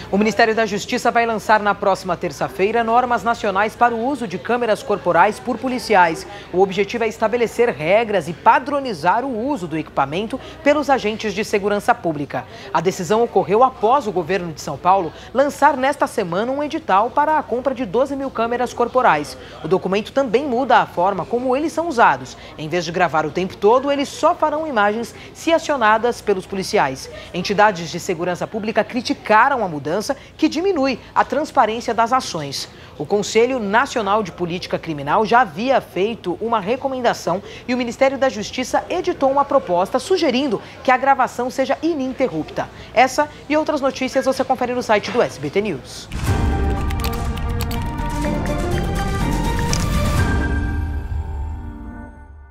O Ministério da Justiça vai lançar na próxima terça-feira normas nacionais para o uso de câmeras corporais por policiais. O objetivo é estabelecer regras e padronizar o uso do equipamento pelos agentes de segurança pública. A decisão ocorreu após o governo de São Paulo lançar nesta semana um edital para a compra de 12 mil câmeras corporais. O documento também muda a forma como eles são usados. Em vez de gravar o tempo todo, eles só farão imagens se acionadas pelos policiais. Entidades de segurança pública criticaram a mudança, que diminui a transparência das ações. O Conselho Nacional de Política Criminal já havia feito uma recomendação e o Ministério da Justiça editou uma proposta sugerindo que a gravação seja ininterrupta. Essa e outras notícias você confere no site do SBT News.